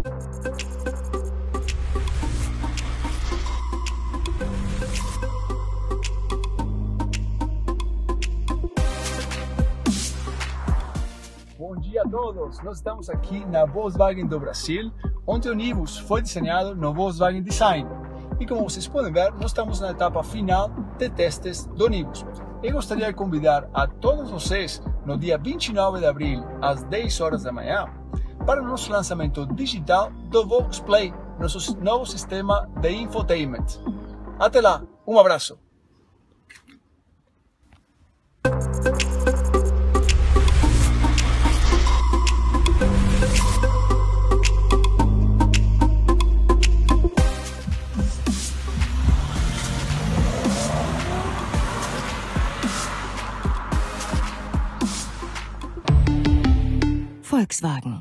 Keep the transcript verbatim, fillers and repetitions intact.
Bom dia a todos! Nós estamos aqui na Volkswagen do Brasil, onde o Nivus foi desenhado no Volkswagen Design. E como vocês podem ver, nós estamos na etapa final de testes do Nivus. Eu gostaria de convidar a todos vocês no dia vinte e nove de abril, às dez horas da manhã, para o nosso lançamento digital do VolksPlay, nosso novo sistema de infotainment. Até lá, um abraço! Volkswagen.